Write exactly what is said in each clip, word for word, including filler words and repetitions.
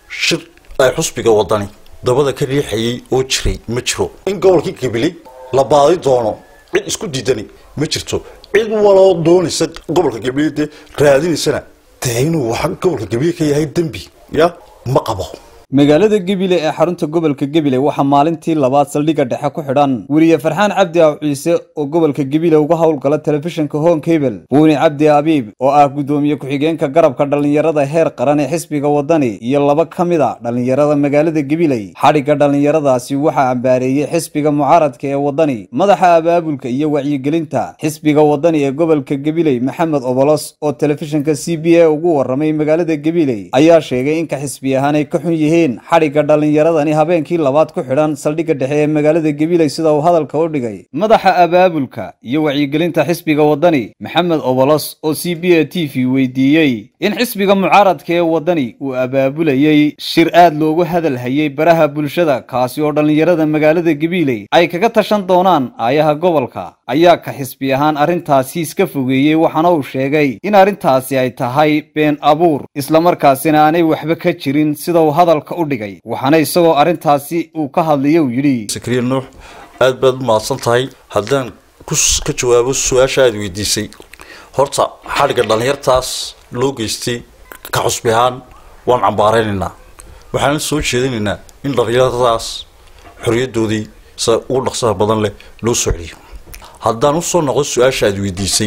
shir ay xusbiga wadani dabada ka riixayay oo jiray ma jiro in gobolkii Gabiley la baadi doono cid isku diidani ma jirto cid waloo doonaysa gobolka Gabiley raadinaysana taayinu waxa gobolka Gabiley ka yahay dambi ya ma qabo magaalada Gabiley ee xarunta gobolka Gabiley waxa maalintii labaad saldhiga dhexe ku xidhan wariye Farxaan Cabdi Ciise oo gobolka Gabiley uga hawlgala telefishinka Home Cable Buuni Cabdi Abiib oo ah gudoomiye ku xigeenka garabka dhalinyarada heer qaran ee xisbiga wadani iyo laba kamid ah dhalinyarada magaalada Gabiley xariga dhalinyaradaasi waxa ambaareeyay xisbiga mucaaradka ee wadani madaxa abaabulka iyo wacyigelinta xisbiga wadani ee gobolka Gabiley Maxamed Obolos oo telefishinka C B A ugu waramay magaalada Gabiley ayaa sheegay in ka xisbi ahaan ay ka xun yihiin xariga dhalinyaradani habeenkii labaad ku xidhan saldhiga dhexe ee magaalada Gabiley sida uu hadalka u dhigay madaxa abaabulka iyo wacyigelinta xisbiga wadani Maxamed Obolos oo C B A T V weydiiyay in xisbiga mucaaradka ee wadani uu abaabulayay shir aad loogu hadal hayay baraha bulshada kaasi oo dhalinyarada magaalada Gabiley ay kaga tashan doonaan aayaha gobolka ayaa ka xisbi ahaan arintaasi iska fogeeyay waxana uu sheegay in arintaasi ay tahay been abuur isla markaasina aanay waxba ka jirin sida uu hadalka u dhigay waxana isagoo arintaasi uu ka hadlayo yiri Sakriin Nuux aad baad maasan tahay hadaan ku ka jawaabo su'aasha aad weydiisay horta xariga dhalinyartaas loo geystay ka xusbiyaan waan cambaaraynaa waxaan soo jeedinaynaa in dhalinyartaas xoriyadoodii sa ugu dhaqsaha badan leh loo soo celiyo hadaan u soo noqdo su'aasha aad weydiisay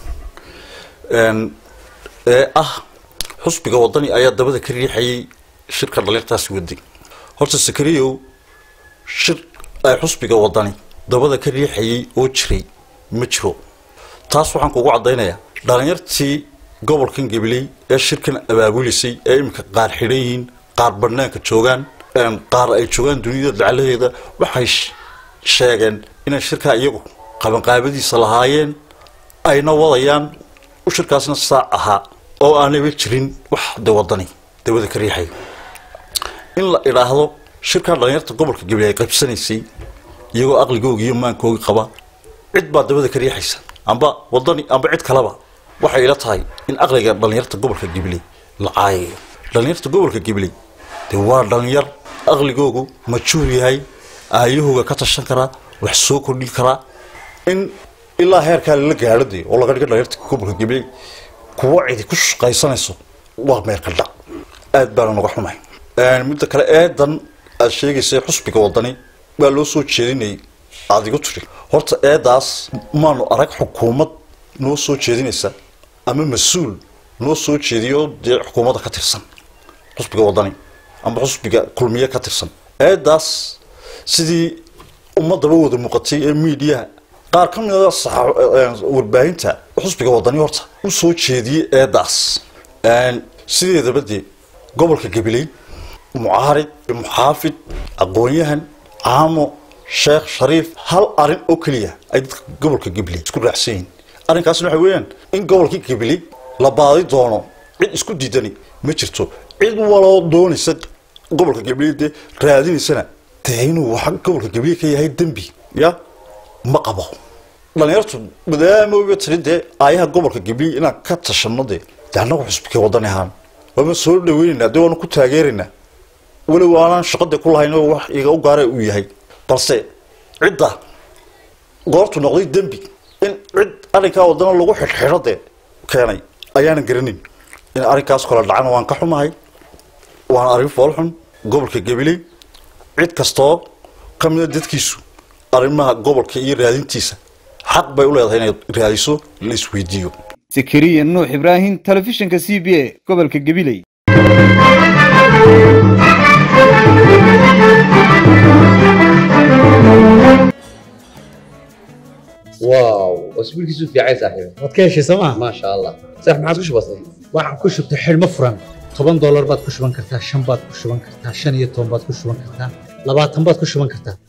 een ee ah xusbiga wadani ayaa dabada ka riixayay shirka dhalinyartaas waday horta Sakriyo shir ay xusbiga wadani dabada ka riixayay oo jiray ma jiro taas waxaan kugu cadeynayaa dhalinyartii gobolkan Gabiley ee shirkan abaabulisay ee imka qaar xidhayeen qaar barnaamijka joogan een qaar ay joogan dunida dacaladeeda waxay sheegeen in shirka iyagu qaban qaabadiisa lahaayeen ayna wadayaan u shirkaasna saacaha oo aanay jirin wax wadani dabada ka riixay in la ilaahdo shirka dhalinyarta gobolka Gabiley ay qaybsanaysay iyagoo aqligooga iyo maankooga qaba cid baa dabada ka riixaysa amba wadani amba cid kaleba waxay ila tahay in aqliga dhalinyarta gobolka Gabiley la caayo dhalinyarta gobolka Gabiley de waa dhalinyar aqligoogu majuur yahay aayahooga ka tashan kara wax soo kordhin kara in ilaa heerka la gaadhay oo laga dhigo dhalinyarta gobolka Gabiley kuwa cid ku shaqaysanayso waa meel qaldha aad baan uga xumahay een mid kale eedan aad sheegaysay xusbiga wadani baa loo soo jeedinay adigu tiri horta eedaas maanu arag xukuumad noo soo jeedinaysa ama mas'uul noo soo jeediyo de xukuumadda ka tirsan xusbiga wadani ama xusbiga kulmiye ka tirsan eedaas sidii ummadda wada muuqatay ee media qaar ka mid ah warbaahinta xusbiga wadani horta u soo jeediyay eedaas een sideedaba de gobolka Gabiley معارض محافظ aqoonyahan caamo sheekh shariif hal arin oo kaliya ay gobolka Gabiley isku raacsan arinkaas waxa weeyaan in gobolka Gabiley la baadi doono cid isku diidani ma jirto cid waloo doonaysa gobolka Gabiley raadinaysana taayinu waxa gobolka Gabiley ka yahay dambi ya ma qabo dhalinyartu maadaama uu tirade aayaha gobolka Gabiley ina ka tashanade daanagu xusbiga wadani ahaan wama soo dhaweynaa doon ku taageerinaa wala waan shaqada ku lahayno wax iga u gaaray uu yahay balse cidda goortu noqday dambi in cid arinka wadana lagu xirxirade keenay ayaan garanin in arinkaas kala dhacan waan ka xumahay waan arin foolxun gobolka Gabiley cid kasto kamid dadkiisu arimaha gobolka iyo raadintiisa xaq bay u leedahay inay raadiso la isweydiiyo Sakriin Nuux Ibrahim telefishinka C B A gobolka Gabiley واو واسبوع كيسو في عايز صاحبي waad ka heshay sooma ما شاء الله صح ما عاد كش بسيط waxaan ku shubtay xilmo furan toban dollar baad ku shuban kartaa shan baad ku shuban kartaa shan iyo toban baad ku shuban kartaa labaatan baad ku shuban kartaa